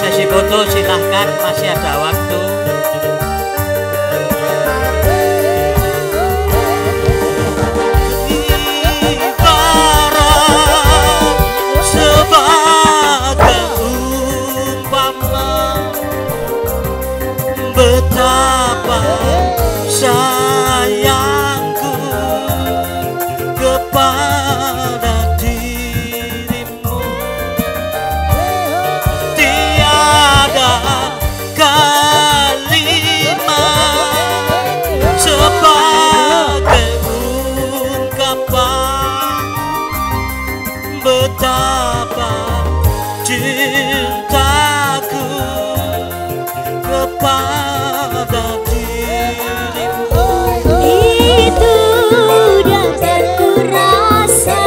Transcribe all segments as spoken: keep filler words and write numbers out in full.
sesi foto silahkan, masih ada waktu. Betapa sayangku kepada dirimu, tiada kalimat sebagai ungkapan betapa cintaku kepada dirimu. Itu dapat ku rasa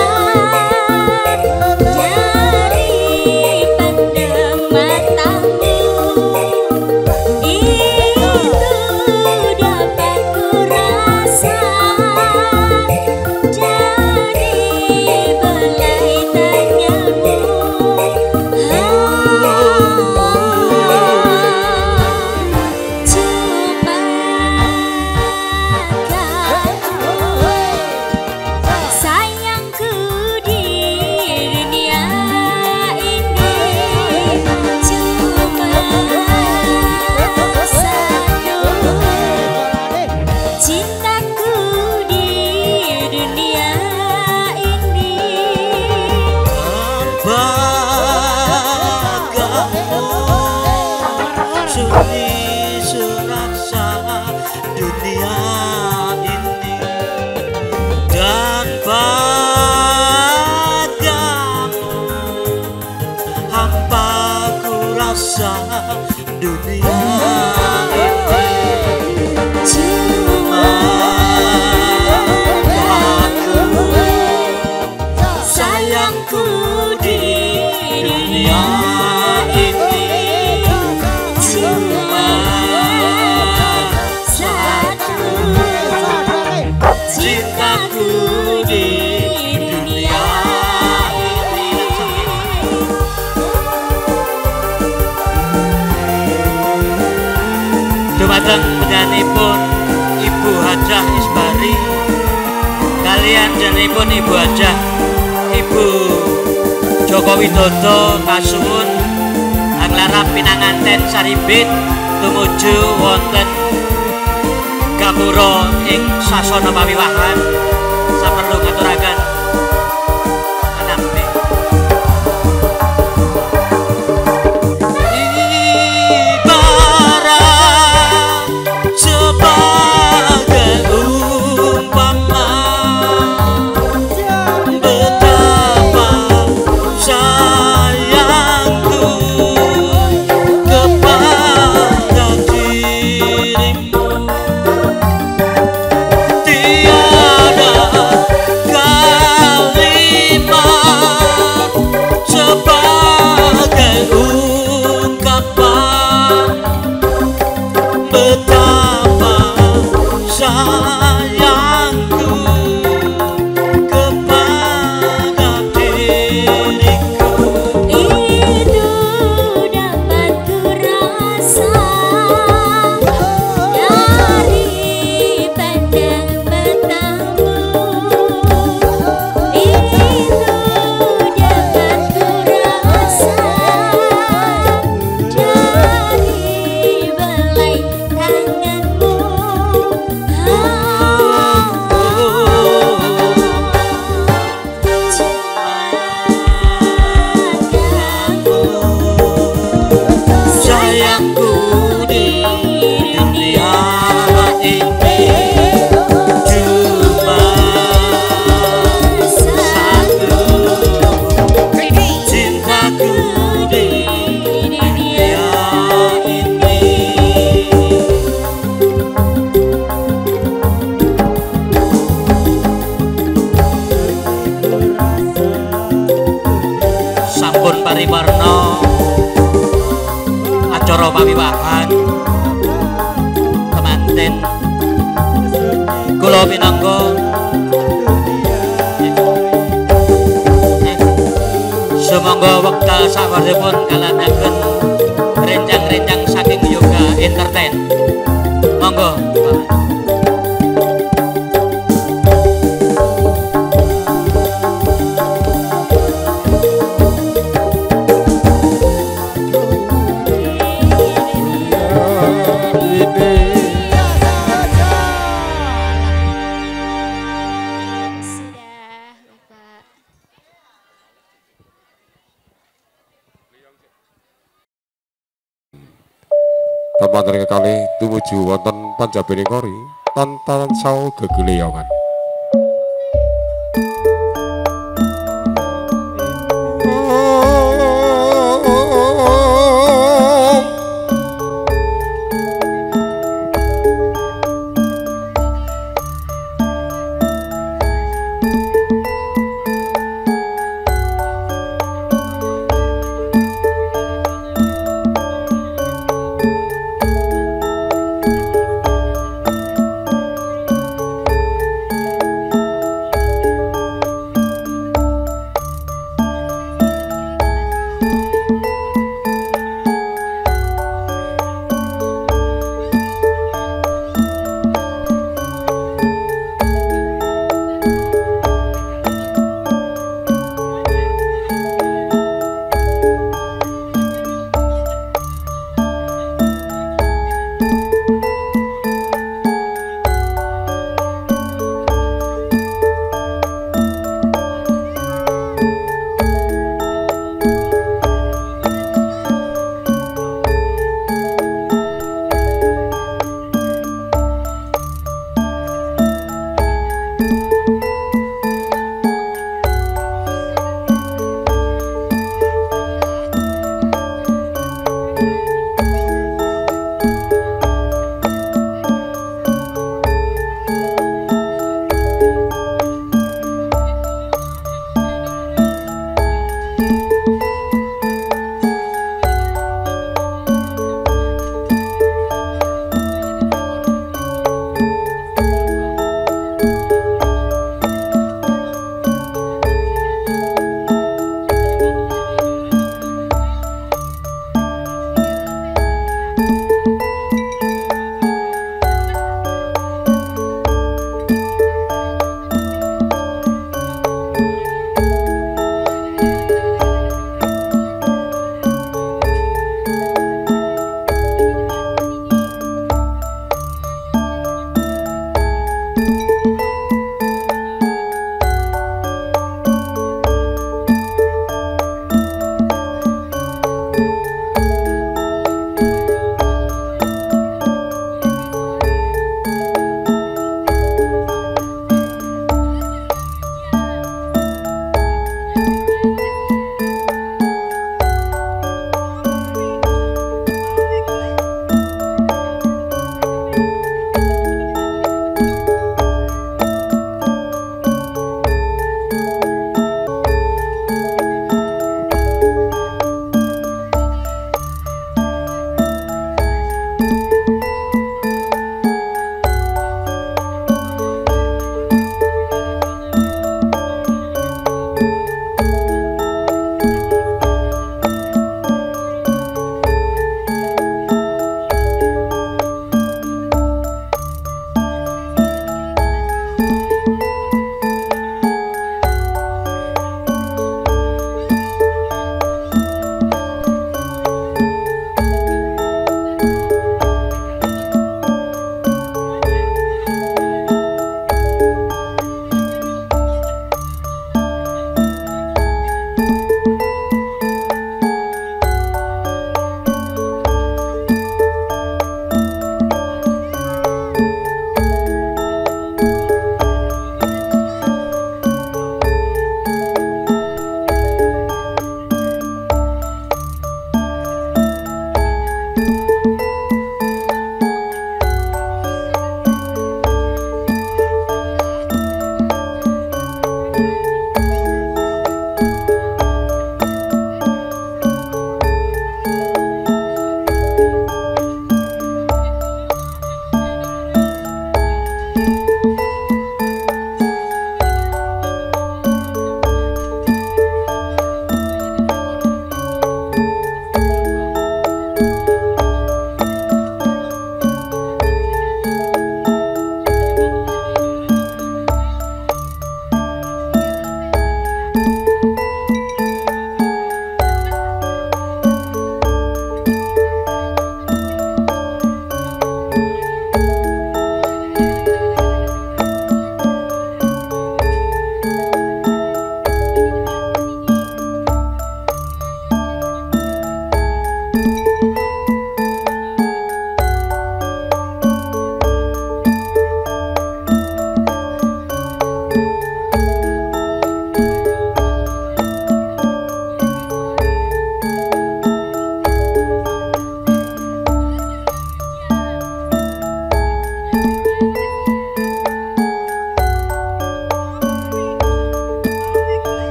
dari pandang matamu. Itu dapat ku rasa dari belai tanganmu. Sunyi serasa dunia ini, dan padamu hampa ku rasa dunia ini. Cuma aku sayangku di dunia ini. Cuma satu cintaku di dunia ini. Dumateng penyanipun Ibu Hajah Isbari kalian jenipun Ibu Hajah Ibu Joko Widodo kasuwun anglarap pinanganten saribit tumuju wonten gapura ing sasana pawiwahan saperlu ngaturaken anambe ibarat sebagai umpama betapa sayangku kepada dirimu, tiada kalimat sebagai ungkapan betapa sayangku kepada diriku. Itu dapat ku rasa dari pandang matamu. Itu dapat ku rasa dari belai tanganmu. Sayangku di dunia ini cuma satu cintaku di dunia ini. Sampun pariwarna acara pawiwahan kemanten kula minangka sumangga wekdal sawaripun kalandaken rencang-rencang saking Yoga Entertain. Monggo. Taman kali tumuju wonten panjabening kori tantan saw gegeleongan.